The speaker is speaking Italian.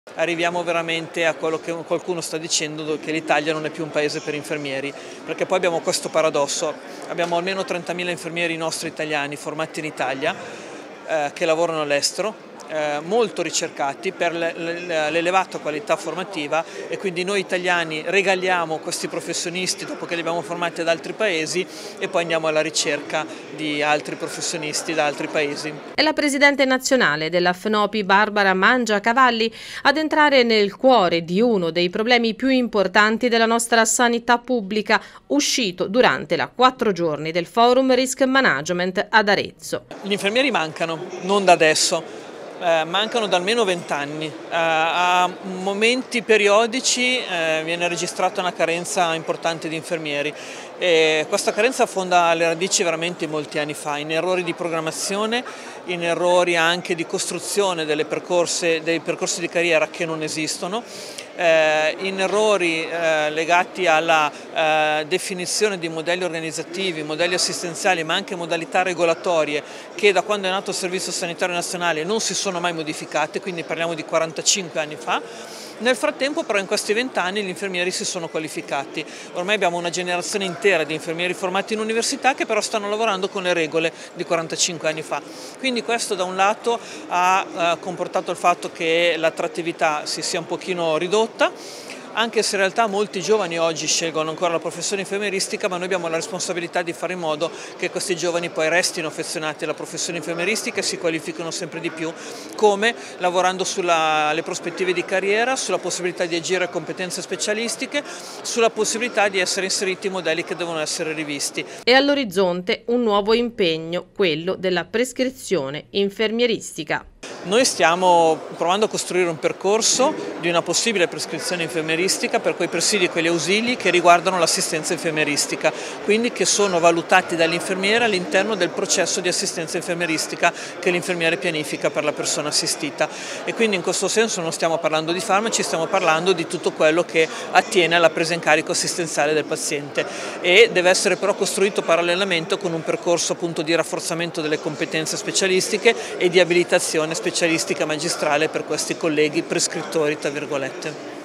Arriviamo veramente a quello che qualcuno sta dicendo, che l'Italia non è più un paese per infermieri, perché poi abbiamo questo paradosso: abbiamo almeno 30.000 infermieri nostri italiani formati in Italia che lavorano all'estero, molto ricercati per l'elevata qualità formativa, e quindi noi italiani regaliamo questi professionisti dopo che li abbiamo formati ad altri paesi e poi andiamo alla ricerca di altri professionisti da altri paesi. È la presidente nazionale della FNOPI Barbara Mangiacavalli ad entrare nel cuore di uno dei problemi più importanti della nostra sanità pubblica, uscito durante la 4 giorni del Forum Risk Management ad Arezzo. Gli infermieri mancano, non da adesso. Mancano da almeno 20 anni, a momenti periodici viene registrata una carenza importante di infermieri e questa carenza affonda le radici veramente molti anni fa, in errori di programmazione, in errori anche di costruzione dei percorsi di carriera che non esistono, in errori legati alla definizione di modelli organizzativi, modelli assistenziali, ma anche modalità regolatorie che da quando è nato il Servizio Sanitario Nazionale non si sono mai modificate, quindi parliamo di 45 anni fa. Nel frattempo però in questi 20 anni gli infermieri si sono qualificati, ormai abbiamo una generazione intera di infermieri formati in università che però stanno lavorando con le regole di 45 anni fa. Quindi questo da un lato ha comportato il fatto che l'attrattività si sia un pochino ridotta, anche se in realtà molti giovani oggi scelgono ancora la professione infermieristica, ma noi abbiamo la responsabilità di fare in modo che questi giovani poi restino affezionati alla professione infermieristica e si qualifichino sempre di più, come lavorando sulle prospettive di carriera, sulla possibilità di agire a competenze specialistiche, sulla possibilità di essere inseriti in modelli che devono essere rivisti. E all'orizzonte un nuovo impegno, quello della prescrizione infermieristica. Noi stiamo provando a costruire un percorso di una possibile prescrizione infermieristica per quei presidi e quegli ausili che riguardano l'assistenza infermieristica, quindi che sono valutati dall'infermiere all'interno del processo di assistenza infermieristica che l'infermiere pianifica per la persona assistita. E quindi in questo senso non stiamo parlando di farmaci, stiamo parlando di tutto quello che attiene alla presa in carico assistenziale del paziente, e deve essere però costruito parallelamente con un percorso appunto di rafforzamento delle competenze specialistiche e di abilitazione specialistica magistrale per questi colleghi prescrittori, tra virgolette.